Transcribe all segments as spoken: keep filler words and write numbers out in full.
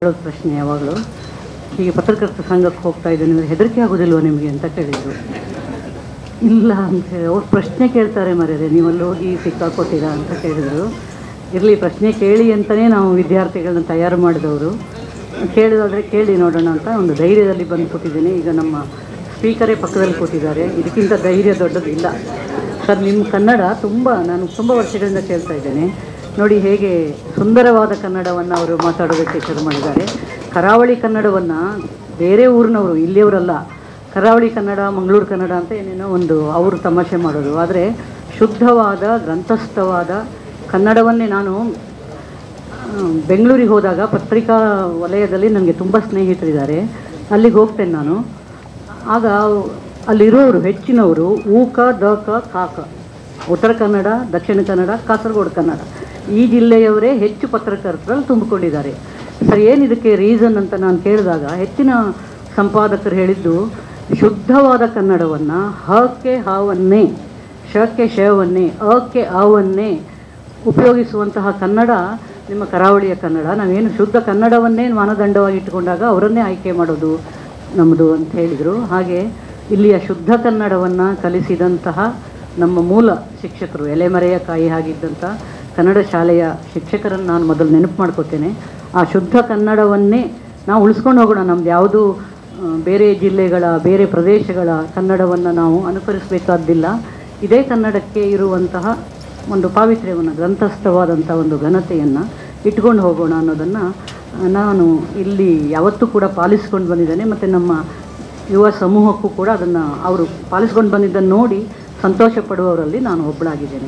ಹೇಳೋದು ಪ್ರಶ್ನೆ ಯಾವಾಗಲೂ ಹೀಗೆ ಪತ್ರಕರ್ತರ ಸಂಘಕ್ಕೆ ಹೋಗ್ತಾ ಇದ್ದೀನಿ ಅಂದರೆ ಹೆದರಿಕೆ ಆಗೋದಿಲ್ವ ನಿಮಗೆ ಅಂತ ಕೇಳಿದರು. ಇಲ್ಲ ಅಂತ ಹೇಳಿ ಅವ್ರು ಪ್ರಶ್ನೆ ಕೇಳ್ತಾರೆ ಮರ್ಯಾದೆ, ನೀವು ಅಲ್ಲಿ ಹೋಗಿ ಸಿಕ್ಕಾಕೋತೀರಾ ಅಂತ ಕೇಳಿದರು. ಇರಲಿ ಪ್ರಶ್ನೆ ಕೇಳಿ ಅಂತಲೇ ನಾವು ವಿದ್ಯಾರ್ಥಿಗಳನ್ನ ತಯಾರು ಮಾಡಿದವರು. ಕೇಳಿದಾದರೆ ಕೇಳಿ ನೋಡೋಣ ಅಂತ ಒಂದು ಧೈರ್ಯದಲ್ಲಿ ಬಂದು ಕೂತಿದ್ದೀನಿ. ಈಗ ನಮ್ಮ ಸ್ಪೀಕರೇ ಪಕ್ಕದಲ್ಲಿ ಕೂತಿದ್ದಾರೆ. ಇದಕ್ಕಿಂತ ಧೈರ್ಯ ದೊಡ್ಡದಿಲ್ಲ. ಸರ್, ನಿಮ್ಮ ಕನ್ನಡ ತುಂಬ ನಾನು ತುಂಬ ವರ್ಷಗಳಿಂದ ಕೇಳ್ತಾ ಇದ್ದೇನೆ. ನೋಡಿ ಹೇಗೆ ಸುಂದರವಾದ ಕನ್ನಡವನ್ನು ಅವರು ಮಾತಾಡೋದಕ್ಕೆ ಶುರು ಮಾಡಿದ್ದಾರೆ. ಕರಾವಳಿ ಕನ್ನಡವನ್ನು ಬೇರೆ ಊರಿನವರು, ಇಲ್ಲಿಯವರಲ್ಲ, ಕರಾವಳಿ ಕನ್ನಡ, ಮಂಗಳೂರು ಕನ್ನಡ ಅಂತ ಏನೇನೋ ಒಂದು ಅವರು ತಮಾಷೆ ಮಾಡೋದು. ಆದರೆ ಶುದ್ಧವಾದ ಗ್ರಂಥಸ್ಥವಾದ ಕನ್ನಡವನ್ನೇ ನಾನು ಬೆಂಗಳೂರಿಗೆ ಹೋದಾಗ ಪತ್ರಿಕಾ ವಲಯದಲ್ಲಿ ನನಗೆ ತುಂಬ ಸ್ನೇಹಿತರಿದ್ದಾರೆ. ಅಲ್ಲಿಗೆ ಹೋಗ್ತೇನೆ ನಾನು. ಆಗ ಅಲ್ಲಿರೋರು ಹೆಚ್ಚಿನವರು ಊಕ ದ ಕ ಕಾಕ, ಉತ್ತರ ಕನ್ನಡ, ದಕ್ಷಿಣ ಕನ್ನಡ, ಕಾಸರಗೋಡು ಕನ್ನಡ, ಈ ಜಿಲ್ಲೆಯವರೇ ಹೆಚ್ಚು ಪತ್ರಕರ್ತರಲ್ಲಿ ತುಂಬಿಕೊಂಡಿದ್ದಾರೆ. ಸರ್, ಏನಿದಕ್ಕೆ ರೀಸನ್ ಅಂತ ನಾನು ಕೇಳಿದಾಗ ಹೆಚ್ಚಿನ ಸಂಪಾದಕರು ಹೇಳಿದ್ದು, ಶುದ್ಧವಾದ ಕನ್ನಡವನ್ನು ಹಕ್ಕೆ ಹಾವನ್ನೇ, ಶಕ್ಕೆ ಶವನ್ನೇ, ಅಕ್ಕೆ ಆವನ್ನೇ ಉಪಯೋಗಿಸುವಂತಹ ಕನ್ನಡ ನಿಮ್ಮ ಕರಾವಳಿಯ ಕನ್ನಡ. ನಾವೇನು ಶುದ್ಧ ಕನ್ನಡವನ್ನೇ ಮಾನದಂಡವಾಗಿ ಇಟ್ಟುಕೊಂಡಾಗ ಅವರನ್ನೇ ಆಯ್ಕೆ ಮಾಡೋದು ನಮ್ಮದು ಅಂತ ಹೇಳಿದರು. ಹಾಗೆ ಇಲ್ಲಿಯ ಶುದ್ಧ ಕನ್ನಡವನ್ನು ಕಲಿಸಿದಂತಹ ನಮ್ಮ ಮೂಲ ಶಿಕ್ಷಕರು, ಎಲೆಮರೆಯ ಕಾಯಿ ಆಗಿದ್ದಂಥ ಕನ್ನಡ ಶಾಲೆಯ ಶಿಕ್ಷಕರನ್ನು ನಾನು ಮೊದಲು ನೆನಪು ಮಾಡ್ಕೋತೇನೆ. ಆ ಶುದ್ಧ ಕನ್ನಡವನ್ನೇ ನಾವು ಉಳಿಸ್ಕೊಂಡು ಹೋಗೋಣ. ನಮ್ದು ಯಾವುದು ಬೇರೆ ಜಿಲ್ಲೆಗಳ, ಬೇರೆ ಪ್ರದೇಶಗಳ ಕನ್ನಡವನ್ನು ನಾವು ಅನುಕರಿಸಬೇಕಾದ್ದಿಲ್ಲ. ಇದೇ ಕನ್ನಡಕ್ಕೆ ಇರುವಂತಹ ಒಂದು ಪಾವಿತ್ರ್ಯವನ್ನು, ಗ್ರಂಥಸ್ಥವಾದಂಥ ಒಂದು ಘನತೆಯನ್ನು ಇಟ್ಕೊಂಡು ಹೋಗೋಣ ಅನ್ನೋದನ್ನು ನಾನು ಇಲ್ಲಿ ಯಾವತ್ತೂ ಕೂಡ ಪಾಲಿಸ್ಕೊಂಡು ಬಂದಿದ್ದೇನೆ. ಮತ್ತು ನಮ್ಮ ಯುವ ಸಮೂಹಕ್ಕೂ ಕೂಡ ಅದನ್ನು ಅವರು ಪಾಲಿಸ್ಕೊಂಡು ಬಂದಿದ್ದನ್ನು ನೋಡಿ ಸಂತೋಷ ಪಡುವವರಲ್ಲಿ ನಾನು ಒಬ್ಬಳಾಗಿದ್ದೇನೆ.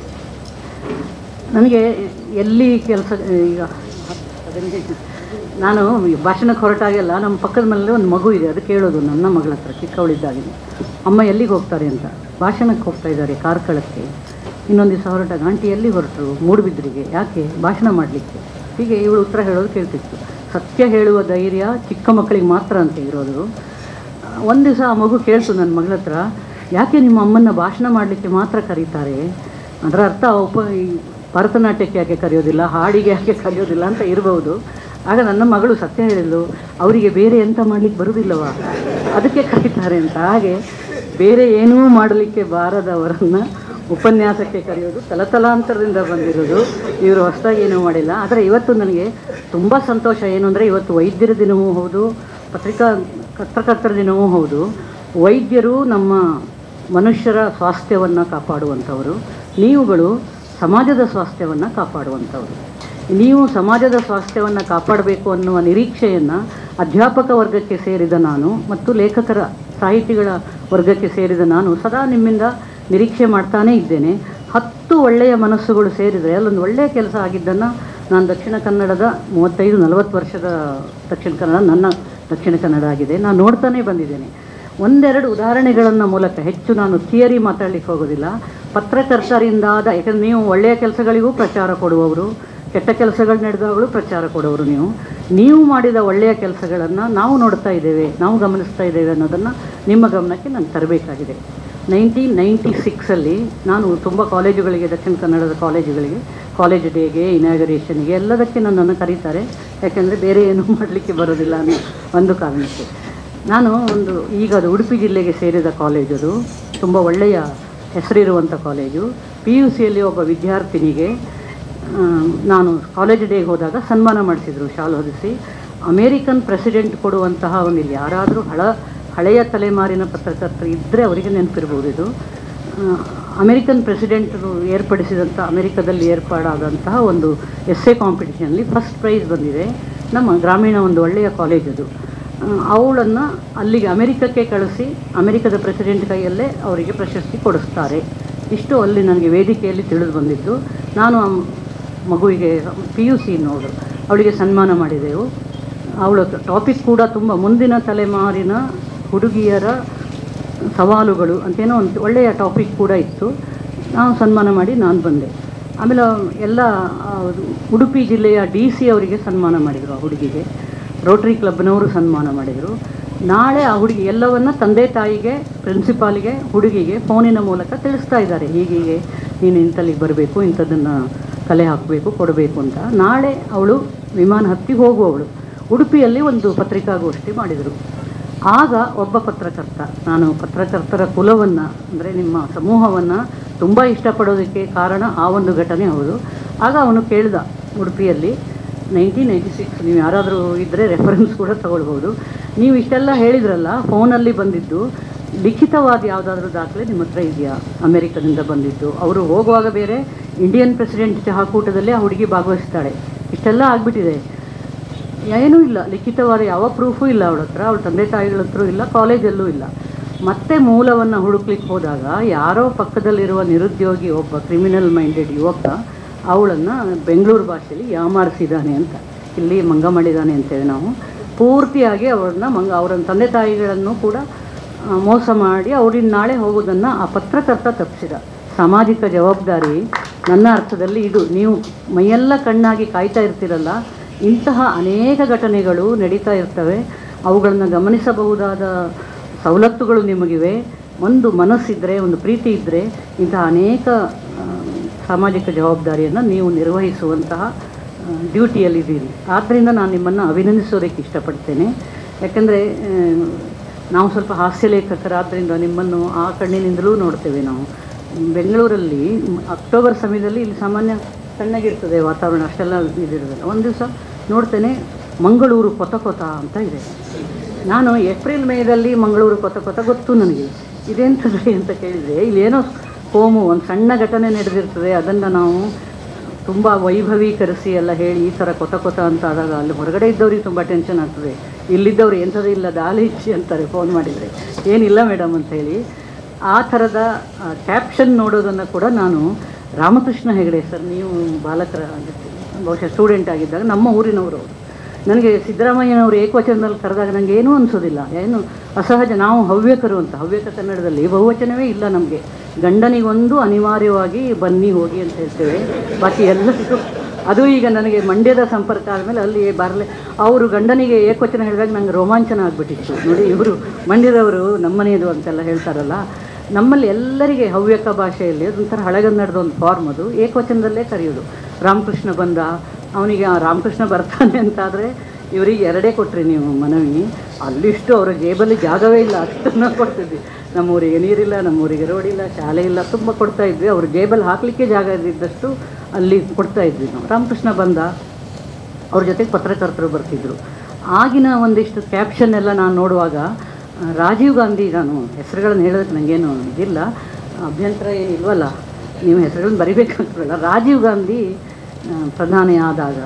ನನಗೆ ಎಲ್ಲಿ ಕೆಲಸ, ಈಗ ನಾನು ಭಾಷಣಕ್ಕೆ ಹೊರಟಾಗೆಲ್ಲ ನಮ್ಮ ಪಕ್ಕದ ಮನೇಲಿ ಒಂದು ಮಗು ಇದೆ, ಅದು ಕೇಳೋದು ನನ್ನ ಮಗಳ ಹತ್ರ ಚಿಕ್ಕವಳಿದ್ದಾಗಿದೆ, ಅಮ್ಮ ಎಲ್ಲಿಗೆ ಹೋಗ್ತಾರೆ ಅಂತ. ಭಾಷಣಕ್ಕೆ ಹೋಗ್ತಾ ಇದ್ದಾರೆ ಕಾರ್ಕಳಕ್ಕೆ. ಇನ್ನೊಂದು ದಿವಸ ಹೊರಟಾಗ, ಆಂಟಿ ಎಲ್ಲಿ ಹೊರಟರು? ಮೂಡುಬಿದ್ರಿಗೆ. ಯಾಕೆ? ಭಾಷಣ ಮಾಡಲಿಕ್ಕೆ. ಹೀಗೆ ಇವಳು ಉತ್ತರ ಹೇಳೋದು ಕೇಳ್ತಿತ್ತು. ಸತ್ಯ ಹೇಳುವ ಧೈರ್ಯ ಚಿಕ್ಕ ಮಕ್ಕಳಿಗೆ ಮಾತ್ರ ಅಂತ ಇರೋದು. ಒಂದು ದಿವಸ ಆ ಮಗು ಕೇಳ್ತು ನನ್ನ ಮಗಳ ಹತ್ರ, ಯಾಕೆ ನಿಮ್ಮ ಅಮ್ಮನ ಭಾಷಣ ಮಾಡಲಿಕ್ಕೆ ಮಾತ್ರ ಕರೀತಾರೆ? ಅದರ ಅರ್ಥ ಉಪ ಭರತನಾಟ್ಯಕ್ಕೆ ಯಾಕೆ ಕರೆಯೋದಿಲ್ಲ, ಹಾಡಿಗೆ ಯಾಕೆ ಕರೆಯೋದಿಲ್ಲ ಅಂತ ಇರ್ಬೋದು. ಆಗ ನನ್ನ ಮಗಳು ಸತ್ಯ ಹೇಳಿದ್ಲು, ಅವರಿಗೆ ಬೇರೆ ಎಂತ ಮಾಡಲಿಕ್ಕೆ ಬರುವುದಿಲ್ಲವ, ಅದಕ್ಕೆ ಕರೀತಾರೆ ಅಂತ. ಹಾಗೆ ಬೇರೆ ಏನೂ ಮಾಡಲಿಕ್ಕೆ ಬಾರದವರನ್ನು ಉಪನ್ಯಾಸಕ್ಕೆ ಕರೆಯೋದು ತಲತಲಾಂತರದಿಂದ ಬಂದಿರೋದು. ಇವರು ಹೊಸದಾಗಿ ಏನೂ ಮಾಡಿಲ್ಲ. ಆದರೆ ಇವತ್ತು ನನಗೆ ತುಂಬ ಸಂತೋಷ ಏನು ಅಂದರೆ, ಇವತ್ತು ವೈದ್ಯರ ದಿನವೂ ಹೌದು, ಪತ್ರಿಕಾ ಪತ್ರಕರ್ತರ ದಿನವೂ ಹೌದು. ವೈದ್ಯರು ನಮ್ಮ ಮನುಷ್ಯರ ಸ್ವಾಸ್ಥ್ಯವನ್ನು ಕಾಪಾಡುವಂಥವರು, ನೀವುಗಳು ಸಮಾಜದ ಸ್ವಾಸ್ಥ್ಯವನ್ನು ಕಾಪಾಡುವಂಥವರು. ನೀವು ಸಮಾಜದ ಸ್ವಾಸ್ಥ್ಯವನ್ನು ಕಾಪಾಡಬೇಕು ಅನ್ನುವ ನಿರೀಕ್ಷೆಯನ್ನು ಅಧ್ಯಾಪಕ ವರ್ಗಕ್ಕೆ ಸೇರಿದ ನಾನು ಮತ್ತು ಲೇಖಕರ, ಸಾಹಿತಿಗಳ ವರ್ಗಕ್ಕೆ ಸೇರಿದ ನಾನು ಸದಾ ನಿಮ್ಮಿಂದ ನಿರೀಕ್ಷೆ ಮಾಡ್ತಾನೇ ಇದ್ದೇನೆ. ಹತ್ತು ಒಳ್ಳೆಯ ಮನಸ್ಸುಗಳು ಸೇರಿದರೆ ಅಲ್ಲೊಂದು ಒಳ್ಳೆಯ ಕೆಲಸ ಆಗಿದ್ದನ್ನು ನಾನು ದಕ್ಷಿಣ ಕನ್ನಡದ ಮೂವತ್ತೈದು ನಲವತ್ತು ವರ್ಷದ ದಕ್ಷಿಣ ಕನ್ನಡ ನನ್ನ ದಕ್ಷಿಣ ಕನ್ನಡ ಆಗಿದೆ, ನಾನು ನೋಡ್ತಾನೇ ಬಂದಿದ್ದೇನೆ. ಒಂದೆರಡು ಉದಾಹರಣೆಗಳನ್ನು ಮೂಲಕ, ಹೆಚ್ಚು ನಾನು ಥಿಯರಿ ಮಾತಾಡಲಿಕ್ಕೆ ಹೋಗೋದಿಲ್ಲ, ಪತ್ರಕರ್ತರಿಂದಾದ, ಯಾಕಂದರೆ ನೀವು ಒಳ್ಳೆಯ ಕೆಲಸಗಳಿಗೂ ಪ್ರಚಾರ ಕೊಡುವವರು, ಕೆಟ್ಟ ಕೆಲಸಗಳು ನಡೆದಾಗಲೂ ಪ್ರಚಾರ ಕೊಡೋರು. ನೀವು ನೀವು ಮಾಡಿದ ಒಳ್ಳೆಯ ಕೆಲಸಗಳನ್ನು ನಾವು ನೋಡ್ತಾ ಇದ್ದೇವೆ, ನಾವು ಗಮನಿಸ್ತಾ ಇದ್ದೇವೆ ಅನ್ನೋದನ್ನು ನಿಮ್ಮ ಗಮನಕ್ಕೆ ನಾನು ತರಬೇಕಾಗಿದೆ. ನೈನ್ಟೀನ್ ನೈಂಟಿ ಸಿಕ್ಸಲ್ಲಿ ನಾನು ತುಂಬ ಕಾಲೇಜುಗಳಿಗೆ, ದಕ್ಷಿಣ ಕನ್ನಡದ ಕಾಲೇಜುಗಳಿಗೆ, ಕಾಲೇಜ್ ಡೇಗೆ, ಇನಾಗರೇಷನ್ಗೆ ಎಲ್ಲದಕ್ಕೆ ನನ್ನನ್ನು ಕರೀತಾರೆ. ಯಾಕೆಂದರೆ ಬೇರೆ ಏನೂ ಮಾಡಲಿಕ್ಕೆ ಬರೋದಿಲ್ಲ ಅನ್ನೋ ಒಂದು ಕಾರಣಕ್ಕೆ. ನಾನು ಒಂದು, ಈಗ ಅದು ಉಡುಪಿ ಜಿಲ್ಲೆಗೆ ಸೇರಿದ ಕಾಲೇಜು, ಅದು ತುಂಬ ಒಳ್ಳೆಯ ಹೆಸರಿರುವಂಥ ಕಾಲೇಜು. ಪಿ ಯು ಸಿಯಲ್ಲಿ ಒಬ್ಬ ವಿದ್ಯಾರ್ಥಿನಿಗೆ ನಾನು ಕಾಲೇಜ್ ಡೇಗೆ ಹೋದಾಗ ಸನ್ಮಾನ ಮಾಡಿಸಿದರು, ಶಾಲು ಹೊದಿಸಿ. ಅಮೇರಿಕನ್ ಪ್ರೆಸಿಡೆಂಟ್ ಕೊಡುವಂತಹ ಒಂದು, ಇಲ್ಲಿ ಯಾರಾದರೂ ಹಳ ಹಳೆಯ ತಲೆಮಾರಿನ ಪತ್ರಕರ್ತರು ಇದ್ದರೆ ಅವರಿಗೆ ನೆನಪಿರ್ಬೋದು ಇದು. ಅಮೇರಿಕನ್ ಪ್ರೆಸಿಡೆಂಟರು ಏರ್ಪಡಿಸಿದಂಥ, ಅಮೆರಿಕದಲ್ಲಿ ಏರ್ಪಾಡಾದಂತಹ ಒಂದು ಎಸ್ ಎ ಕಾಂಪಿಟಿಷನಲ್ಲಿ ಫಸ್ಟ್ ಪ್ರೈಸ್ ಬಂದಿದೆ. ನಮ್ಮ ಗ್ರಾಮೀಣ ಒಂದು ಒಳ್ಳೆಯ ಕಾಲೇಜ್ ಅದು. ಅವಳನ್ನು ಅಲ್ಲಿಗೆ ಅಮೆರಿಕಕ್ಕೆ ಕಳಿಸಿ ಅಮೆರಿಕದ ಪ್ರೆಸಿಡೆಂಟ್ ಕೈಯಲ್ಲೇ ಅವರಿಗೆ ಪ್ರಶಸ್ತಿ ಕೊಡಿಸ್ತಾರೆ. ಇಷ್ಟು ಅಲ್ಲಿ ನನಗೆ ವೇದಿಕೆಯಲ್ಲಿ ತಿಳಿದು ಬಂದಿದ್ದು. ನಾನು ಮಗುವಿಗೆ ಪಿ ಯು ಸಿ ನೋಡು ಅವಳಿಗೆ ಸನ್ಮಾನ ಮಾಡಿದೆವು. ಅವಳ ಟಾಪಿಕ್ ಕೂಡ ತುಂಬ ಮುಂದಿನ ತಲೆಮಾರಿನ ಹುಡುಗಿಯರ ಸವಾಲುಗಳು ಅಂತೇನೋ ಒಂದು ಒಳ್ಳೆಯ ಟಾಪಿಕ್ ಕೂಡ ಇತ್ತು. ನಾವು ಸನ್ಮಾನ ಮಾಡಿ ನಾನು ಬಂದೆ. ಆಮೇಲೆ ಎಲ್ಲ ಉಡುಪಿ ಜಿಲ್ಲೆಯ ಡಿ ಸಿ ಅವರಿಗೆ ಸನ್ಮಾನ ಮಾಡಿದರು. ಆ ಹುಡುಗಿಗೆ ರೋಟ್ರಿ ಕ್ಲಬ್ನವರು ಸನ್ಮಾನ ಮಾಡಿದರು. ನಾಳೆ ಆ ಹುಡುಗಿ ಎಲ್ಲವನ್ನು ತಂದೆ ತಾಯಿಗೆ, ಪ್ರಿನ್ಸಿಪಾಲಿಗೆ, ಹುಡುಗಿಗೆ ಫೋನಿನ ಮೂಲಕ ತಿಳಿಸ್ತಾ ಇದ್ದಾರೆ, ಹೀಗೀಗೆ ನೀನು ಇಂಥಲ್ಲಿಗೆ ಬರಬೇಕು, ಇಂಥದ್ದನ್ನು ಕಲೆ ಹಾಕಬೇಕು, ಕೊಡಬೇಕು ಅಂತ. ನಾಳೆ ಅವಳು ವಿಮಾನ ಹತ್ತಿ ಹೋಗುವವಳು. ಉಡುಪಿಯಲ್ಲಿ ಒಂದು ಪತ್ರಿಕಾಗೋಷ್ಠಿ ಮಾಡಿದರು. ಆಗ ಒಬ್ಬ ಪತ್ರಕರ್ತ, ನಾನು ಪತ್ರಕರ್ತರ ಕುಲವನ್ನು ಅಂದರೆ ನಿಮ್ಮ ಸಮೂಹವನ್ನು ತುಂಬ ಇಷ್ಟಪಡೋದಕ್ಕೆ ಕಾರಣ ಆ ಒಂದು ಘಟನೆ ಹೌದು. ಆಗ ಅವನು ಕೇಳ್ದ ಉಡುಪಿಯಲ್ಲಿ ನೈನ್ಟೀನ್ ನೈಂಟಿ ಸಿಕ್ಸ್ ನೀವು ಯಾರಾದರೂ ಇದ್ದರೆ ರೆಫರೆನ್ಸ್ ಕೂಡ ತಗೊಳ್ಬೋದು. ನೀವು ಇಷ್ಟೆಲ್ಲ ಹೇಳಿದ್ರಲ್ಲ, ಫೋನಲ್ಲಿ ಬಂದಿದ್ದು ಲಿಖಿತವಾದ ಯಾವುದಾದ್ರೂ ದಾಖಲೆ ನಿಮ್ಮ ಹತ್ರ ಇದೆಯಾ? ಅಮೆರಿಕದಿಂದ ಬಂದಿದ್ದು. ಅವರು ಹೋಗುವಾಗ ಬೇರೆ ಇಂಡಿಯನ್ ಪ್ರೆಸಿಡೆಂಟ್ ಚಹಾಕೂಟದಲ್ಲಿ ಆ ಹುಡುಗಿ ಭಾಗವಹಿಸ್ತಾಳೆ. ಇಷ್ಟೆಲ್ಲ ಆಗಿಬಿಟ್ಟಿದೆ, ಏನೂ ಇಲ್ಲ, ಲಿಖಿತವಾದ ಯಾವ ಪ್ರೂಫೂ ಇಲ್ಲ ಅವಳ ಹತ್ರ, ಅವಳ ತಂದೆ ತಾಯಿಗಳ ಹತ್ರ ಇಲ್ಲ, ಕಾಲೇಜಲ್ಲೂ ಇಲ್ಲ. ಮತ್ತೆ ಮೂಲವನ್ನು ಹುಡುಕ್ಲಿಕ್ಕೆ ಹೋದಾಗ ಯಾರೋ ಪಕ್ಕದಲ್ಲಿರುವ ನಿರುದ್ಯೋಗಿ ಒಬ್ಬ ಕ್ರಿಮಿನಲ್ ಮೈಂಡೆಡ್ ಯುವಕ ಅವಳನ್ನು ಬೆಂಗಳೂರು ಭಾಷೆಯಲ್ಲಿ ಯಾಮಾರಿಸಿದ್ದಾನೆ ಅಂತ, ಇಲ್ಲಿ ಮಂಗ ಮಾಡಿದ್ದಾನೆ ಅಂತೇಳಿ ನಾವು ಪೂರ್ತಿಯಾಗಿ ಅವ್ರನ್ನ ಮಂಗ ಅವರ ತಂದೆ ತಾಯಿಗಳನ್ನು ಕೂಡ ಮೋಸ ಮಾಡಿ ಅವ್ರಿನ ನಾಳೆ ಹೋಗೋದನ್ನು ಆ ಪತ್ರಕರ್ತ ತಪ್ಪಿಸಿದ. ಸಾಮಾಜಿಕ ಜವಾಬ್ದಾರಿ ನನ್ನ ಅರ್ಥದಲ್ಲಿ ಇದು. ನೀವು ಮೈಯೆಲ್ಲ ಕಣ್ಣಾಗಿ ಕಾಯ್ತಾ ಇರ್ತೀರಲ್ಲ, ಇಂತಹ ಅನೇಕ ಘಟನೆಗಳು ನಡೀತಾ ಇರ್ತವೆ. ಅವುಗಳನ್ನು ಗಮನಿಸಬಹುದಾದ ಸವಲತ್ತುಗಳು ನಿಮಗಿವೆ. ಒಂದು ಮನಸ್ಸಿದ್ದರೆ, ಒಂದು ಪ್ರೀತಿ ಇದ್ದರೆ ಇಂತಹ ಅನೇಕ ಸಾಮಾಜಿಕ ಜವಾಬ್ದಾರಿಯನ್ನು ನೀವು ನಿರ್ವಹಿಸುವಂತಹ ಡ್ಯೂಟಿಯಲ್ಲಿದ್ದೀರಿ. ಆದ್ದರಿಂದ ನಾನು ನಿಮ್ಮನ್ನು ಅಭಿನಂದಿಸೋದಕ್ಕೆ ಇಷ್ಟಪಡ್ತೇನೆ. ಯಾಕಂದರೆ ನಾವು ಸ್ವಲ್ಪ ಹಾಸ್ಯ ಲೇಖಕರಾದ್ದರಿಂದ ನಿಮ್ಮನ್ನು ಆ ಕಣ್ಣಿನಿಂದಲೂ ನೋಡ್ತೇವೆ. ನಾವು ಬೆಂಗಳೂರಲ್ಲಿ ಅಕ್ಟೋಬರ್ ಸಮಯದಲ್ಲಿ ಇಲ್ಲಿ ಸಾಮಾನ್ಯ ತಣ್ಣಗಿರ್ತದೆ ವಾತಾವರಣ, ಅಷ್ಟೆಲ್ಲ ಇದಿರೋದಿಲ್ಲ. ಒಂದು ದಿವಸ ನೋಡ್ತೇನೆ ಮಂಗಳೂರು ಕೊತ ಕೊತ ಅಂತ ಇದೆ. ನಾನು ಏಪ್ರಿಲ್ ಮೇದಲ್ಲಿ ಮಂಗಳೂರು ಕೊತ ಕೊತ ಗೊತ್ತು ನನಗೆ, ಇದೆಂಥದ್ರಿ ಅಂತ ಕೇಳಿದರೆ ಇಲ್ಲೇನೋ ಕೋಮು ಒಂದು ಸಣ್ಣ ಘಟನೆ ನಡೆದಿರ್ತದೆ, ಅದನ್ನು ನಾವು ತುಂಬ ವೈಭವೀಕರಿಸಿ ಎಲ್ಲ ಹೇಳಿ ಈ ಥರ ಕೊತ ಕೊತ ಅಂತ ಆದಾಗ ಅಲ್ಲಿ ಹೊರಗಡೆ ಇದ್ದವ್ರಿಗೆ ತುಂಬ ಟೆನ್ಷನ್ ಆಗ್ತದೆ. ಇಲ್ಲಿದ್ದವ್ರು ಎಂಥದ್ದು ಇಲ್ಲ ದಾಲಿ ಇಚ್ಚಿ ಅಂತಾರೆ ಫೋನ್ ಮಾಡಿದರೆ, ಏನಿಲ್ಲ ಮೇಡಮ್ ಅಂತ ಹೇಳಿ. ಆ ಥರದ ಕ್ಯಾಪ್ಷನ್ ನೋಡೋದನ್ನು ಕೂಡ ನಾನು ರಾಮಕೃಷ್ಣ ಹೆಗಡೆ ಸರ್, ನೀವು ಬಾಲಕರ ಬಹುಶಃ ಸ್ಟೂಡೆಂಟ್ ಆಗಿದ್ದಾಗ ನಮ್ಮ ಊರಿನವರು ಅವರು, ನನಗೆ ಸಿದ್ದರಾಮಯ್ಯನವರು ಏಕವಚನದಲ್ಲಿ ಕರೆದಾಗ ನನಗೆ ಏನೂ ಅನಿಸೋದಿಲ್ಲ, ಏನು ಅಸಹಜ. ನಾವು ಹವ್ಯಕರು ಅಂತ, ಹವ್ಯಕ ಕನ್ನಡದಲ್ಲಿ ಬಹುವಚನವೇ ಇಲ್ಲ ನಮಗೆ. ಗಂಡನಿಗೊಂದು ಅನಿವಾರ್ಯವಾಗಿ ಬನ್ನಿ ಹೋಗಿ ಅಂತ ಹೇಳ್ತೇವೆ, ಬಾಕಿ ಎಲ್ಲರಿಗೂ. ಅದು ಈಗ ನನಗೆ ಮಂಡ್ಯದ ಸಂಪರ್ಕ ಆದಮೇಲೆ ಅಲ್ಲಿ ಬರಲೇ ಅವರು ಗಂಡನಿಗೆ ಏಕವಚನ ಹೇಳಿದಾಗ ನಂಗೆ ರೋಮಾಂಚನ ಆಗಿಬಿಟ್ಟಿತ್ತು. ನೋಡಿ, ಇವರು ಮಂಡ್ಯದವರು ನಮ್ಮನೆಯದು ಅಂತೆಲ್ಲ ಹೇಳ್ತಾರಲ್ಲ, ನಮ್ಮಲ್ಲಿ ಎಲ್ಲರಿಗೆ ಹವ್ಯಕ ಭಾಷೆಯಲ್ಲಿ ಅದೊಂಥರ ಹಳೆಗನ್ನಡದ ಒಂದು ಫಾರ್ಮ್, ಅದು ಏಕವಚನದಲ್ಲೇ ಕರೆಯೋದು. ರಾಮಕೃಷ್ಣ ಬಂದ, ಅವನಿಗೆ ರಾಮಕೃಷ್ಣ ಬರ್ತಾನೆ ಅಂತಾದರೆ ಇವರಿಗೆ ಎರಡೇ ಕೊಟ್ರಿ ನೀವು ಮನವಿ, ಅಲ್ಲಿಷ್ಟು ಅವರ ಜೇಬಲ್ಲಿ ಜಾಗವೇ ಇಲ್ಲ, ಅಷ್ಟನ್ನು ಕೊಡ್ತಿದ್ವಿ. ನಮ್ಮೂರಿಗೆ ನೀರಿಲ್ಲ, ನಮ್ಮೂರಿಗೆ ರೋಡ್ ಇಲ್ಲ, ಶಾಲೆ ಇಲ್ಲ, ತುಂಬ ಕೊಡ್ತಾ ಇದ್ವಿ. ಅವ್ರ ಜೇಬಲ್ಲಿ ಹಾಕಲಿಕ್ಕೆ ಜಾಗ ಇದ್ದಿದ್ದಷ್ಟು ಅಲ್ಲಿ ಕೊಡ್ತಾ ಇದ್ವಿ ನಾವು. ರಾಮಕೃಷ್ಣ ಬಂದ, ಅವ್ರ ಜೊತೆಗೆ ಪತ್ರಕರ್ತರು ಬರ್ತಿದ್ರು. ಆಗಿನ ಒಂದಿಷ್ಟು ಕ್ಯಾಪ್ಷನ್ ಎಲ್ಲ ನಾನು ನೋಡುವಾಗ ರಾಜೀವ್ ಗಾಂಧಿ, ನಾನು ಹೆಸರುಗಳನ್ನು ಹೇಳೋದಕ್ಕೆ ನನಗೇನು ಇದಿಲ್ಲ, ಅಭ್ಯಂತರ ಏನಿಲ್ವಲ್ಲ, ನೀವು ಹೆಸರುಗಳನ್ನು ಬರಿಬೇಕಂತಲ್ಲ. ರಾಜೀವ್ ಗಾಂಧಿ ಪ್ರಧಾನಿ ಆದಾಗ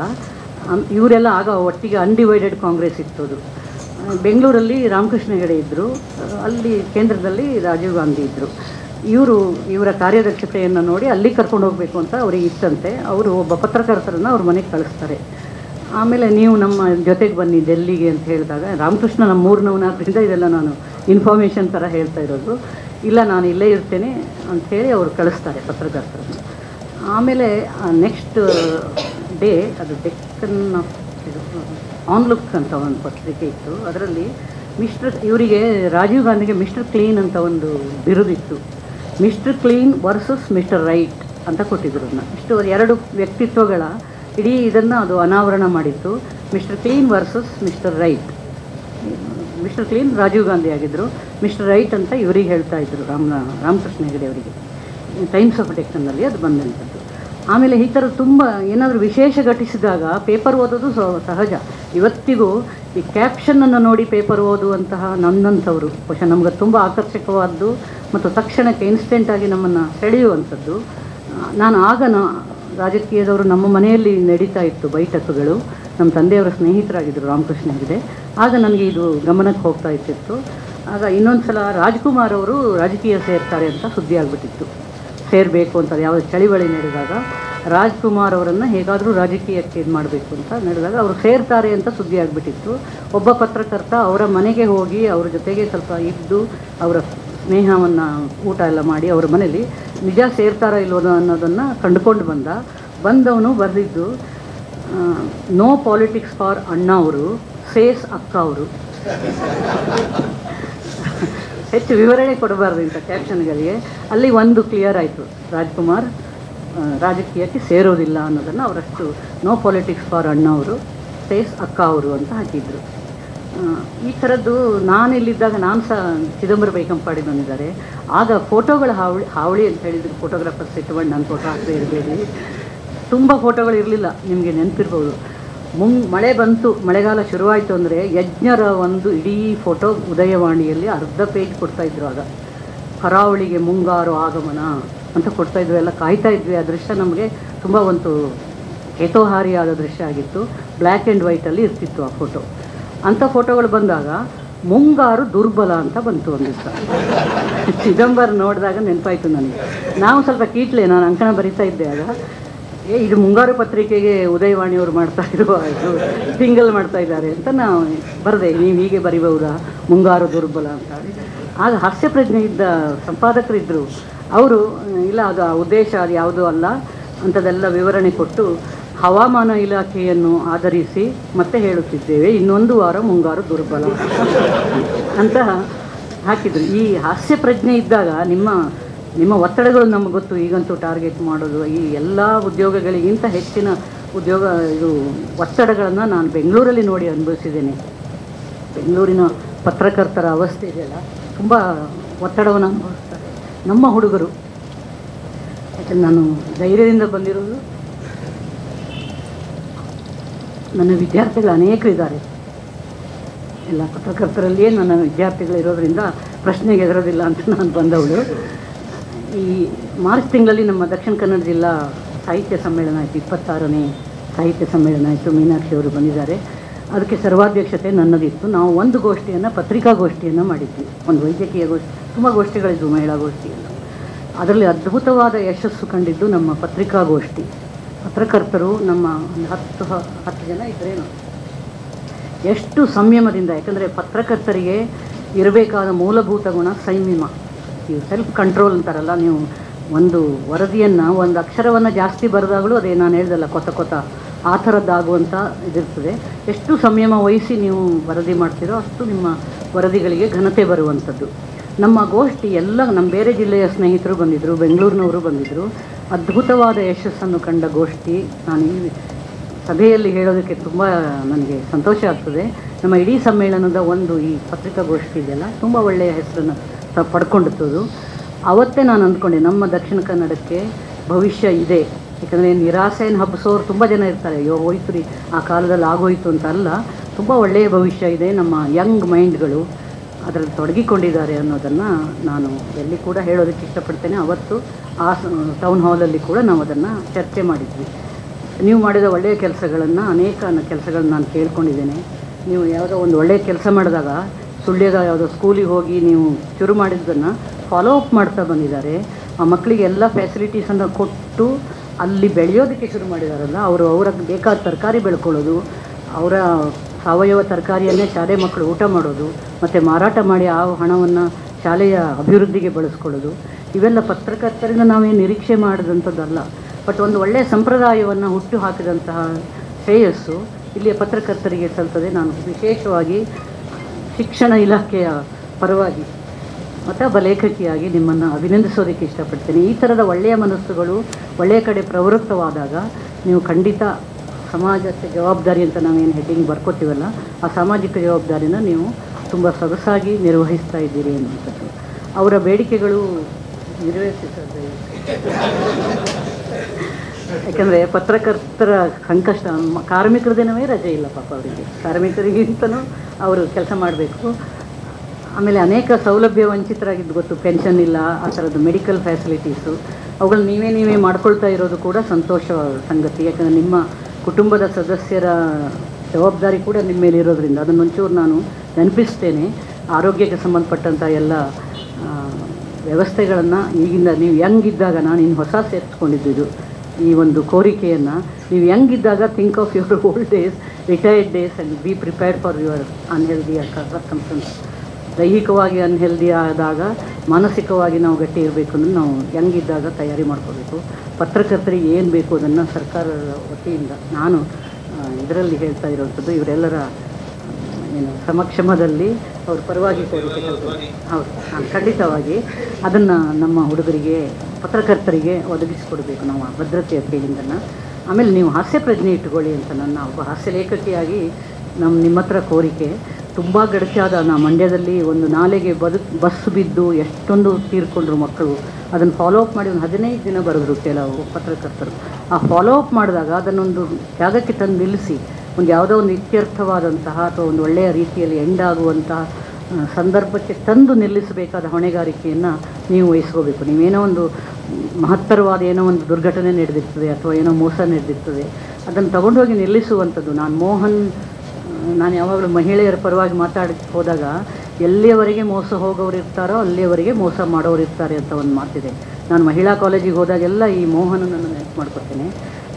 ಇವರೆಲ್ಲ ಆಗ ಒಟ್ಟಿಗೆ ಅನ್ಡಿವೈಡೆಡ್ ಕಾಂಗ್ರೆಸ್ ಇತ್ತದು. ಬೆಂಗಳೂರಲ್ಲಿ ರಾಮಕೃಷ್ಣ ಹೆಗಡೆ ಇದ್ದರು, ಅಲ್ಲಿ ಕೇಂದ್ರದಲ್ಲಿ ರಾಜೀವ್ ಗಾಂಧಿ ಇದ್ದರು. ಇವರು ಇವರ ಕಾರ್ಯದಕ್ಷತೆಯನ್ನು ನೋಡಿ ಅಲ್ಲಿ ಕರ್ಕೊಂಡು ಹೋಗಬೇಕು ಅಂತ ಅವ್ರಿಗೆ ಇತ್ತಂತೆ. ಅವರು ಒಬ್ಬ ಪತ್ರಕರ್ತರನ್ನು ಅವ್ರ ಮನೆಗೆ ಕಳಿಸ್ತಾರೆ. ಆಮೇಲೆ ನೀವು ನಮ್ಮ ಜೊತೆಗೆ ಬನ್ನಿ ಡೆಲ್ಲಿಗೆ ಅಂತ ಹೇಳಿದಾಗ, ರಾಮಕೃಷ್ಣ ನಮ್ಮ ಮೂರನವನಾದ್ರಿಂದ ಇದೆಲ್ಲ ನಾನು ಇನ್ಫಾರ್ಮೇಷನ್ ಥರ ಹೇಳ್ತಾ ಇರೋದು, ಇಲ್ಲ ನಾನು ಇಲ್ಲೇ ಇರ್ತೇನೆ ಅಂಥೇಳಿ ಅವರು ಕಳಿಸ್ತಾರೆ ಪತ್ರಕರ್ತರನ್ನು. ಆಮೇಲೆ ನೆಕ್ಸ್ಟ್ ಡೇ ಅದು ಡೆಕ್ಕನ್ ಆನ್ ಲುಕ್ ಅಂತ ಒಂದು ಪತ್ರಿಕೆ ಇತ್ತು, ಅದರಲ್ಲಿ ಮಿಸ್ಟರ್ ಇವರಿಗೆ ರಾಜೀವ್ ಗಾಂಧಿಗೆ ಮಿಸ್ಟರ್ ಕ್ಲೀನ್ ಅಂತ ಒಂದು ಬಿರುದಿತ್ತು. Mister clean versus mister right ಅಂತ ಕೊಟ್ಟಿದ್ರು ಅದನ್ನ. ಇಷ್ಟು ಎರಡು ವ್ಯಕ್ತಿತ್ವಗಳ ಇಡೀ ಇದನ್ನು ಅದು ಅನಾವರಣ ಮಾಡಿತ್ತು. Mister clean versus mister right. Mister clean Rajiv Gandhi ಆಗಿದ್ದರು, ಮಿಸ್ಟರ್ ರೈಟ್ ಅಂತ ಇವರಿಗೆ ಹೇಳ್ತಾ ಇದ್ದರು ರಾಮ ರಾಮಕೃಷ್ಣ ಹೆಗಡೆ ಅವರಿಗೆ. ಟೈಮ್ಸ್ ಆಫ್ ಡೆಕ್ಕನ್ನಲ್ಲಿ ಅದು ಬಂದಂಥದ್ದು. ಆಮೇಲೆ ಈ ಥರ ತುಂಬ ಏನಾದರೂ ವಿಶೇಷ ಘಟಿಸಿದಾಗ ಪೇಪರ್ ಓದೋದು ಸಹಜ. ಇವತ್ತಿಗೂ ಈ ಕ್ಯಾಪ್ಷನನ್ನು ನೋಡಿ ಪೇಪರ್ ಓದುವಂತಹ ನನ್ನಂಥವರು ಬಹುಶಃ ನಮ್ಗೆ ತುಂಬ ಆಕರ್ಷಕವಾದ್ದು ಮತ್ತು ತಕ್ಷಣಕ್ಕೆ ಇನ್ಸ್ಟೆಂಟಾಗಿ ನಮ್ಮನ್ನು ಸೆಳೆಯುವಂಥದ್ದು. ನಾನು ಆಗ ನ ರಾಜಕೀಯದವರು ನಮ್ಮ ಮನೆಯಲ್ಲಿ ನಡೀತಾ ಇತ್ತು ಬೈಠಕುಗಳು, ನಮ್ಮ ತಂದೆಯವರ ಸ್ನೇಹಿತರಾಗಿದ್ದರು ರಾಮಕೃಷ್ಣ ಹೆಗಡೆ. ಆಗ ನನಗೆ ಇದು ಗಮನಕ್ಕೆ ಹೋಗ್ತಾ ಇತ್ತಿತ್ತು. ಆಗ ಇನ್ನೊಂದು ಸಲ ರಾಜ್ಕುಮಾರ್ ಅವರು ರಾಜಕೀಯ ಸೇರ್ತಾರೆ ಅಂತ ಸುದ್ದಿ ಆಗಿಬಿಟ್ಟಿತ್ತು. ಸೇರಬೇಕು ಅಂತ ಯಾವುದೇ ಚಳಿವಳಿ ನಡೆದಾಗ ರಾಜ್ಕುಮಾರ್ ಅವರನ್ನು ಹೇಗಾದರೂ ರಾಜಕೀಯಕ್ಕೆ ಇದು ಮಾಡಬೇಕು ಅಂತ ನಡೆದಾಗ ಅವರು ಸೇರ್ತಾರೆ ಅಂತ ಸುದ್ದಿ ಆಗಿಬಿಟ್ಟಿತ್ತು. ಒಬ್ಬ ಪತ್ರಕರ್ತ ಅವರ ಮನೆಗೆ ಹೋಗಿ ಅವ್ರ ಜೊತೆಗೆ ಸ್ವಲ್ಪ ಇದ್ದು ಅವರ ಸ್ನೇಹವನ್ನು ಊಟ ಎಲ್ಲ ಮಾಡಿ ಅವರ ಮನೇಲಿ ನಿಜ ಸೇರ್ತಾರೋ ಇಲ್ವೋ ಅನ್ನೋದನ್ನು ಕಂಡುಕೊಂಡು ಬಂದ. ಬಂದವನು ಬರೆದಿದ್ದು ನೋ ಪಾಲಿಟಿಕ್ಸ್ ಫಾರ್ ಅಣ್ಣ ಅವರು, ಸೇಸ್ ಅಕ್ಕ ಅವರು. ಹೆಚ್ಚು ವಿವರಣೆ ಕೊಡಬಾರ್ದು ಇಂಥ ಕ್ಯಾಪ್ಷನ್ಗಳಿಗೆ. ಅಲ್ಲಿ ಒಂದು ಕ್ಲಿಯರ್ ಆಯಿತು, ರಾಜ್ಕುಮಾರ್ ರಾಜಕೀಯಕ್ಕೆ ಸೇರೋದಿಲ್ಲ ಅನ್ನೋದನ್ನು ಅವರಷ್ಟು ನೋ ಪಾಲಿಟಿಕ್ಸ್ ಫಾರ್ ಅಣ್ಣ ಅವರು, ಸ್ಪೇಸ್ ಅಕ್ಕ ಅವರು ಅಂತ ಹಾಕಿದ್ರು. ಈ ಥರದ್ದು ನಾನು ಇಲ್ಲಿದ್ದಾಗ ನಾನು ಸಹ ಚಿದಂಬರ ಬೈಕಂಪಾಡಿ ಬಂದಿದ್ದಾರೆ. ಆಗ ಫೋಟೋಗಳ ಹಾವಳಿ ಹಾವಳಿ ಅಂತ ಹೇಳಿದ್ರು ಫೋಟೋಗ್ರಾಫರ್ಸ್ ಇಟ್ಕೊಂಡು ನಾನು ಫೋಟೋ ಹಾಕದೇ ಇರಬೇಡಿ. ತುಂಬ ಫೋಟೋಗಳು ಇರಲಿಲ್ಲ, ನಿಮಗೆ ನೆನಪಿರ್ಬೋದು. ಮುಂಗ್ ಮಳೆ ಬಂತು, ಮಳೆಗಾಲ ಶುರುವಾಯಿತು ಅಂದರೆ ಯಜ್ಞರ ಒಂದು ಇಡೀ ಫೋಟೋ ಉದಯವಾಣಿಯಲ್ಲಿ ಅರ್ಧ ಪೇಜ್ ಕೊಡ್ತಾಯಿದ್ರು. ಆಗ ಕರಾವಳಿಗೆ ಮುಂಗಾರು ಆಗಮನ ಅಂತ ಕೊಡ್ತಾಯಿದ್ವಿ, ಎಲ್ಲ ಕಾಯ್ತಾ ಇದ್ವಿ. ಆ ದೃಶ್ಯ ನಮಗೆ ತುಂಬ ಒಂದು ಹೇತೋಹಾರಿಯಾದ ದೃಶ್ಯ ಆಗಿತ್ತು. ಬ್ಲ್ಯಾಕ್ ಆ್ಯಂಡ್ ವೈಟಲ್ಲಿ ಇರ್ತಿತ್ತು ಆ ಫೋಟೋ. ಅಂಥ ಫೋಟೋಗಳು ಬಂದಾಗ ಮುಂಗಾರು ದುರ್ಬಲ ಅಂತ ಬಂತು ಒಂದು ದಿವಸ. ಚಿದಂಬರ ನೋಡಿದಾಗ ನೆನಪಾಯಿತು ನನಗೆ. ನಾವು ಸ್ವಲ್ಪ ಕೀಟ್ಲೆ, ನಾನು ಅಂಕಣ ಬರಿತಾ ಇದ್ದೆ ಆಗ. ಏ ಇದು ಮುಂಗಾರು ಪತ್ರಿಕೆಗೆ ಉದಯವಾಣಿಯವರು ಮಾಡ್ತಾ ಇರುವ ಇದು ಸಿಂಗಲ್ ಮಾಡ್ತಾ ಇದ್ದಾರೆ ಅಂತ ನಾವು ಬರದೆ, ನೀವು ಹೀಗೆ ಬರಿಬಹುದಾ ಮುಂಗಾರು ದುರ್ಬಲ ಅಂತ. ಆಗ ಹಾಸ್ಯ ಪ್ರಜ್ಞೆ ಇದ್ದ ಸಂಪಾದಕರಿದ್ದರು. ಅವರು ಇಲ್ಲ, ಅದು ಆ ಉದ್ದೇಶ ಅದು ಯಾವುದೂ ಅಲ್ಲ ಅಂಥದ್ದೆಲ್ಲ ವಿವರಣೆ ಕೊಟ್ಟು ಹವಾಮಾನ ಇಲಾಖೆಯನ್ನು ಆಧರಿಸಿ ಮತ್ತೆ ಹೇಳುತ್ತಿದ್ದೇವೆ, ಇನ್ನೊಂದು ವಾರ ಮುಂಗಾರು ದುರ್ಬಲ ಅಂತ ಹಾಕಿದರು. ಈ ಹಾಸ್ಯ ಪ್ರಜ್ಞೆ ಇದ್ದಾಗ ನಿಮ್ಮ ನಿಮ್ಮ ಒತ್ತಡಗಳು ನಮಗೆ ಗೊತ್ತು. ಈಗಂತೂ ಟಾರ್ಗೆಟ್ ಮಾಡೋದು, ಈ ಎಲ್ಲ ಉದ್ಯೋಗಗಳಿಗಿಂತ ಹೆಚ್ಚಿನ ಉದ್ಯೋಗ ಇದು ಒತ್ತಡಗಳನ್ನು ನಾನು ಬೆಂಗಳೂರಲ್ಲಿ ನೋಡಿ ಅನುಭವಿಸಿದ್ದೇನೆ. ಬೆಂಗಳೂರಿನ ಪತ್ರಕರ್ತರ ಅವಸ್ಥೆ ಇದೆಯಲ್ಲ, ತುಂಬ ಒತ್ತಡವನ್ನು ಅನುಭವಿಸ್ತಾರೆ ನಮ್ಮ ಹುಡುಗರು. ಯಾಕಂದರೆ ನಾನು ಧೈರ್ಯದಿಂದ ಬಂದಿರೋದು, ನನ್ನ ವಿದ್ಯಾರ್ಥಿಗಳು ಅನೇಕರಿದ್ದಾರೆ. ಎಲ್ಲ ಪತ್ರಕರ್ತರಲ್ಲಿಯೇ ನನ್ನ ವಿದ್ಯಾರ್ಥಿಗಳಿರೋದ್ರಿಂದ ಪ್ರಶ್ನೆಗೆ ಎದುರೋದಿಲ್ಲ ಅಂತ ನಾನು ಬಂದವಳು. ಈ ಮಾರ್ಚ್ ತಿಂಗಳಲ್ಲಿ ನಮ್ಮ ದಕ್ಷಿಣ ಕನ್ನಡ ಜಿಲ್ಲಾ ಸಾಹಿತ್ಯ ಸಮ್ಮೇಳನ ಆಯಿತು, ಇಪ್ಪತ್ತಾರನೇ ಸಾಹಿತ್ಯ ಸಮ್ಮೇಳನ ಆಯಿತು. ಮೀನಾಕ್ಷಿ ಅವರು ಬಂದಿದ್ದಾರೆ. ಅದಕ್ಕೆ ಸರ್ವಾಧ್ಯಕ್ಷತೆ ನನ್ನದಿತ್ತು. ನಾವು ಒಂದು ಗೋಷ್ಠಿಯನ್ನು, ಪತ್ರಿಕಾಗೋಷ್ಠಿಯನ್ನು ಮಾಡಿದ್ವಿ. ಒಂದು ವೈದ್ಯಕೀಯ ಗೋಷ್ಠಿ, ತುಂಬ ಗೋಷ್ಠಿಗಳಿದ್ವು, ಮಹಿಳಾ ಗೋಷ್ಠಿ ಎಲ್ಲ. ಅದರಲ್ಲಿ ಅದ್ಭುತವಾದ ಯಶಸ್ಸು ಕಂಡಿದ್ದು ನಮ್ಮ ಪತ್ರಿಕಾಗೋಷ್ಠಿ. ಪತ್ರಕರ್ತರು ನಮ್ಮ ಒಂದು ಹತ್ತು ಹತ್ತು ಜನ ಇದ್ದರೇನು, ಎಷ್ಟು ಸಂಯಮದಿಂದ. ಯಾಕಂದರೆ ಪತ್ರಕರ್ತರಿಗೆ ಇರಬೇಕಾದ ಮೂಲಭೂತ ಗುಣ ಸಂಯಮ, ಈ ಸೆಲ್ಫ್ ಕಂಟ್ರೋಲ್ ಅಂತಾರಲ್ಲ. ನೀವು ಒಂದು ವರದಿಯನ್ನು, ಒಂದು ಅಕ್ಷರವನ್ನು ಜಾಸ್ತಿ ಬರೆದಾಗಲೂ ಅದೇ ನಾನು ಹೇಳ್ದಲ್ಲ ಕೊತ ಕೊತ ಆ ಥರದ್ದಾಗುವಂಥ ಇದಿರ್ತದೆ. ಎಷ್ಟು ಸಂಯಮ ವಹಿಸಿ ನೀವು ವರದಿ ಮಾಡ್ತೀರೋ ಅಷ್ಟು ನಿಮ್ಮ ವರದಿಗಳಿಗೆ ಘನತೆ ಬರುವಂಥದ್ದು. ನಮ್ಮ ಗೋಷ್ಠಿ ಎಲ್ಲ ನಮ್ಮ ಬೇರೆ ಜಿಲ್ಲೆಯ ಸ್ನೇಹಿತರು ಬಂದಿದ್ದರು, ಬೆಂಗಳೂರಿನವರು ಬಂದಿದ್ದರು. ಅದ್ಭುತವಾದ ಯಶಸ್ಸನ್ನು ಕಂಡ ಗೋಷ್ಠಿ. ನಾನು ಈ ಸಭೆಯಲ್ಲಿ ಹೇಳೋದಕ್ಕೆ ತುಂಬ ನನಗೆ ಸಂತೋಷ ಆಗ್ತದೆ. ನಮ್ಮ ಇಡೀ ಸಮ್ಮೇಳನದ ಒಂದು ಈ ಪತ್ರಿಕಾಗೋಷ್ಠಿ ಇದೆಯಲ್ಲ, ತುಂಬ ಒಳ್ಳೆಯ ಹೆಸರನ್ನು ಪಡ್ಕೊಂಡಿತ್ತು. ಅವತ್ತೇ ನಾನು ಅಂದ್ಕೊಂಡೆ ನಮ್ಮ ದಕ್ಷಿಣ ಕನ್ನಡಕ್ಕೆ ಭವಿಷ್ಯ ಇದೆ. ಯಾಕಂದರೆ ನಿರಾಸೆಯನ್ನು ಹಬ್ಬಿಸೋರು ತುಂಬ ಜನ ಇರ್ತಾರೆ. ಅಯ್ಯೋ ಹೋಯ್ತು ರೀ, ಆ ಕಾಲದಲ್ಲಿ ಆಗೋಯ್ತು ಅಂತ ಅಲ್ಲ, ತುಂಬ ಒಳ್ಳೆಯ ಭವಿಷ್ಯ ಇದೆ. ನಮ್ಮ ಯಂಗ್ ಮೈಂಡ್ಗಳು ಅದರಲ್ಲಿ ತೊಡಗಿಕೊಂಡಿದ್ದಾರೆ ಅನ್ನೋದನ್ನು ನಾನು ಎಲ್ಲಿ ಕೂಡ ಹೇಳೋದಕ್ಕೆ ಇಷ್ಟಪಡ್ತೇನೆ. ಅವತ್ತು ಆ ಟೌನ್ ಹಾಲಲ್ಲಿ ಕೂಡ ನಾವು ಅದನ್ನು ಚರ್ಚೆ ಮಾಡಿದ್ವಿ. ನೀವು ಮಾಡಿದ ಒಳ್ಳೆಯ ಕೆಲಸಗಳನ್ನು, ಅನೇಕ ಕೆಲಸಗಳನ್ನ ನಾನು ಕೇಳ್ಕೊಂಡಿದ್ದೇನೆ. ನೀವು ಯಾವುದೋ ಒಂದು ಒಳ್ಳೆಯ ಕೆಲಸ ಮಾಡಿದಾಗ ಸುಳ್ಯದ ಯಾವುದೋ ಸ್ಕೂಲಿಗೆ ಹೋಗಿ ನೀವು ಶುರು ಮಾಡಿದ್ದನ್ನು ಫಾಲೋ ಅಪ್ ಮಾಡ್ತಾ ಬಂದಿದ್ದಾರೆ. ಆ ಮಕ್ಕಳಿಗೆ ಎಲ್ಲ ಫೆಸಿಲಿಟೀಸನ್ನು ಕೊಟ್ಟು ಅಲ್ಲಿ ಬೆಳೆಯೋದಕ್ಕೆ ಶುರು ಮಾಡಿದಾರಲ್ಲ, ಅವರು ಅವ್ರಿಗೆ ಬೇಕಾದ ತರಕಾರಿ ಬೆಳ್ಕೊಳ್ಳೋದು, ಅವರ ಸಾವಯವ ತರಕಾರಿಯನ್ನೇ ಶಾಲೆ ಮಕ್ಕಳು ಊಟ ಮಾಡೋದು, ಮತ್ತು ಮಾರಾಟ ಮಾಡಿ ಆ ಹಣವನ್ನು ಶಾಲೆಯ ಅಭಿವೃದ್ಧಿಗೆ ಬಳಸ್ಕೊಳ್ಳೋದು, ಇವೆಲ್ಲ ಪತ್ರಕರ್ತರಿಂದ ನಾವೇನು ನಿರೀಕ್ಷೆ ಮಾಡಿದಂಥದ್ದಲ್ಲ. ಬಟ್ ಒಂದು ಒಳ್ಳೆಯ ಸಂಪ್ರದಾಯವನ್ನು ಹುಟ್ಟು ಹಾಕಿದಂತಹ ಶ್ರೇಯಸ್ಸು ಇಲ್ಲಿಯ ಪತ್ರಕರ್ತರಿಗೆ ಸಲ್ತದೆ. ನಾನು ವಿಶೇಷವಾಗಿ ಶಿಕ್ಷಣ ಇಲಾಖೆಯ ಪರವಾಗಿ ಮತ್ತು ಒಬ್ಬ ಲೇಖಕಿಯಾಗಿ ನಿಮ್ಮನ್ನು ಅಭಿನಂದಿಸೋದಕ್ಕೆ ಇಷ್ಟಪಡ್ತೇನೆ. ಈ ಥರದ ಒಳ್ಳೆಯ ಮನಸ್ಸುಗಳು ಒಳ್ಳೆಯ ಕಡೆ ಪ್ರವೃತ್ತವಾದಾಗ ನೀವು ಖಂಡಿತ ಸಮಾಜಕ್ಕೆ ಜವಾಬ್ದಾರಿ ಅಂತ ನಾವೇನು ಹೆಡ್ಡಿಂಗ್ ಬರ್ಕೋತೀವಲ್ಲ, ಆ ಸಾಮಾಜಿಕ ಜವಾಬ್ದಾರಿನ ನೀವು ತುಂಬ ಸೊಗಸಾಗಿ ನಿರ್ವಹಿಸ್ತಾ ಇದ್ದೀರಿ ಅನ್ನುವಂಥದ್ದು. ಅವರ ಬೇಡಿಕೆಗಳು ನೆರವೇರಿಸಿದ್ದಾರೆ. ಯಾಕಂದರೆ ಪತ್ರಕರ್ತರ ಸಂಕಷ್ಟ, ಕಾರ್ಮಿಕರ ದಿನವೇ ರಜೆ ಇಲ್ಲ ಪಾಪ ಅವರಿಗೆ. ಕಾರ್ಮಿಕರಿಗಿಂತನೂ ಅವರು ಕೆಲಸ ಮಾಡಬೇಕು. ಆಮೇಲೆ ಅನೇಕ ಸೌಲಭ್ಯ ವಂಚಿತರಾಗಿದ್ದು ಗೊತ್ತು, ಪೆನ್ಷನ್ ಇಲ್ಲ, ಆ ಥರದ್ದು ಮೆಡಿಕಲ್ ಫೆಸಿಲಿಟೀಸು, ಅವುಗಳು ನೀವೇ ನೀವೇ ಮಾಡ್ಕೊಳ್ತಾ ಇರೋದು ಕೂಡ ಸಂತೋಷವಾದ ಸಂಗತಿ. ಯಾಕಂದರೆ ನಿಮ್ಮ ಕುಟುಂಬದ ಸದಸ್ಯರ ಜವಾಬ್ದಾರಿ ಕೂಡ ನಿಮ್ಮ ಮೇಲೆ ಇರೋದ್ರಿಂದ ಅದನ್ನೊಂಚೂರು ನಾನು ನೆನಪಿಸ್ತೇನೆ. ಆರೋಗ್ಯಕ್ಕೆ ಸಂಬಂಧಪಟ್ಟಂಥ ಎಲ್ಲ ವ್ಯವಸ್ಥೆಗಳನ್ನು ಈಗಿಂದ ನೀವು ಯಂಗಿದ್ದಾಗ, ನಾನು ಇನ್ನು ಹೊಸ ಸೇರಿಸ್ಕೊಂಡಿದ್ದು ಈ ಒಂದು ಕೋರಿಕೆಯನ್ನು, ನೀವು ಯಂಗಿದ್ದಾಗ think of your old days, retired days and be prepared for your unhealthy circumstances. ದೈಹಿಕವಾಗಿ ಅನ್ಹೆಲ್ದಿ ಆದಾಗ ಮಾನಸಿಕವಾಗಿ ನಾವು ಗಟ್ಟಿ ಇರಬೇಕು ಅಂದರೆ ನಾವು ಯಂಗಿದ್ದಾಗ ತಯಾರಿ ಮಾಡ್ಕೋಬೇಕು. ಪತ್ರಕರ್ತರಿಗೆ ಏನು ಬೇಕು ಅದನ್ನು ಸರ್ಕಾರದ ವತಿಯಿಂದ ನಾನು ಇದರಲ್ಲಿ ಹೇಳ್ತಾ ಇರೋವಂಥದ್ದು, ಇವರೆಲ್ಲರ ಏನು ಸಮಕ್ಷಮದಲ್ಲಿ ಅವ್ರ ಪರವಾಗಿ ಕೋರಿಕೆ ಹೇಳ್ತೀನಿ. ಹೌದು, ನಾನು ಖಂಡಿತವಾಗಿ ಅದನ್ನು ನಮ್ಮ ಹುಡುಗರಿಗೆ, ಪತ್ರಕರ್ತರಿಗೆ ಒದಗಿಸಿಕೊಡ್ಬೇಕು ನಾವು ಆ ಭದ್ರತೆಯ ಫೀಲಿಂಗನ್ನು. ಆಮೇಲೆ ನೀವು ಹಾಸ್ಯ ಪ್ರಜ್ಞೆ ಇಟ್ಕೊಳ್ಳಿ ಅಂತ ನನ್ನ ಒಬ್ಬ ಹಾಸ್ಯ ಲೇಖಕಿಯಾಗಿ ನಮ್ಮ ನಿಮ್ಮ ಹತ್ರ ಕೋರಿಕೆ. ತುಂಬ ಗಡಚಾದ ನಾ ಮಂಡ್ಯದಲ್ಲಿ ಒಂದು ನಾಲೆಗೆ ಬದು ಬಸ್ ಬಿದ್ದು ಎಷ್ಟೊಂದು ತೀರ್ಕೊಂಡ್ರು ಮಕ್ಕಳು. ಅದನ್ನು ಫಾಲೋ ಅಪ್ ಮಾಡಿ ಒಂದು ಹದಿನೈದು ದಿನ ಬರೆದ್ರು ಕೆಲವು ಪತ್ರಕರ್ತರು. ಆ ಫಾಲೋ ಅಪ್ ಮಾಡಿದಾಗ ಅದನ್ನೊಂದು ಜಾಗಕ್ಕೆ ತಂದು ನಿಲ್ಲಿಸಿ ಒಂದು ಯಾವುದೋ ಒಂದು ಇತ್ಯರ್ಥವಾದಂತಹ ಅಥವಾ ಒಂದು ಒಳ್ಳೆಯ ರೀತಿಯಲ್ಲಿ ಎಂಡ್ ಆಗುವಂತಹ ಸಂದರ್ಭಕ್ಕೆ ತಂದು ನಿಲ್ಲಿಸಬೇಕಾದ ಹೊಣೆಗಾರಿಕೆಯನ್ನು ನೀವು ವಹಿಸ್ಕೋಬೇಕು. ನೀವೇನೋ ಒಂದು ಮಹತ್ತರವಾದ ಏನೋ ಒಂದು ದುರ್ಘಟನೆ ನಡೆದಿರ್ತದೆ ಅಥವಾ ಏನೋ ಮೋಸ ನಡೆದಿರ್ತದೆ, ಅದನ್ನು ತಗೊಂಡೋಗಿ ನಿಲ್ಲಿಸುವಂಥದ್ದು. ನಾನು ಮೋಹನ್ ನಾನು ಯಾವಾಗಲೂ ಮಹಿಳೆಯರ ಪರವಾಗಿ ಮಾತಾಡಕ್ಕೆ ಹೋದಾಗ ಎಲ್ಲಿಯವರೆಗೆ ಮೋಸ ಹೋಗೋರು ಇರ್ತಾರೋ ಅಲ್ಲಿಯವರೆಗೆ ಮೋಸ ಮಾಡೋರು ಇರ್ತಾರೆ ಅಂತ ಒಂದು ಮಾತಿದೆ. ನಾನು ಮಹಿಳಾ ಕಾಲೇಜಿಗೆ ಹೋದಾಗೆಲ್ಲ ಈ ಮೋಹನನ್ನು ನೆನಪು ಮಾಡ್ಕೊತೇನೆ.